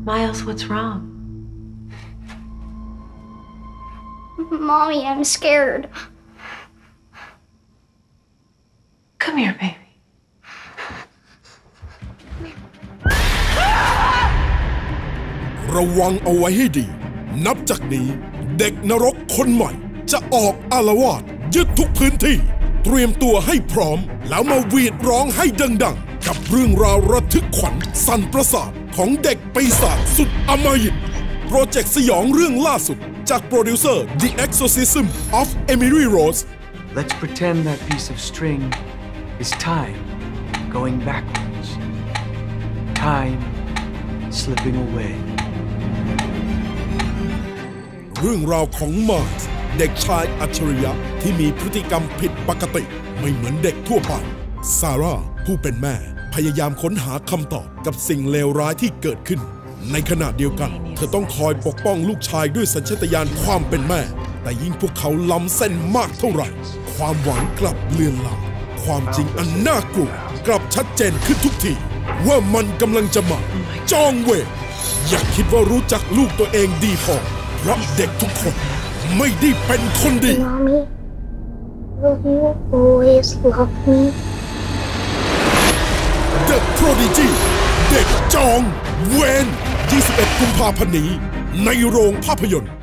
Miles, what's wrong? Mommy, I'm scared. Come here, baby. ระวังเอาไว้ให้ดีนับจากนี้เด็กนรกคนใหม่จะออกอาละวาดยึดทุกพื้นที่เตรียมตัวให้พร้อมแล้วมาหวีดร้องให้ดังๆกับเรื่องราวระทึกขวัญสั่นประสาทของเด็กปีศาจสุดอำมหิตโปรเจกต์สยองเรื่องล่าสุดจากโปรดิวเซอร์ The Exorcism of Emily Rose Let's pretend that piece of string is time going backwards. Time slipping away. เรื่องราวของมาร์คเด็กชายอัจฉริยะที่มีพฤติกรรมผิดปกติไม่เหมือนเด็กทั่วไปซาร่าผู้เป็นแม่พยายามค้นหาคำตอบกับสิ่งเลวร้ายที่เกิดขึ้นในขณะเดียวกันเธอต้องคอยปกป้องลูกชายด้วยสัญชาตญาณความเป็นแม่แต่ยิ่งพวกเขาล้ำเส้นมากเท่าไหร่ความหวังกลับเลือนลางความจริงอันน่ากลัวกลับชัดเจนขึ้นทุกทีว่ามันกำลังจะมาจองเวทอย่าคิดว่ารู้จักลูกตัวเองดีพอเพราะเด็กทุกคนไม่ได้เป็นคนดี Mommy, will you always love me? The Prodigy เด็กจองเวร 21 กุมภาพันธ์นี้ในโรงภาพยนตร์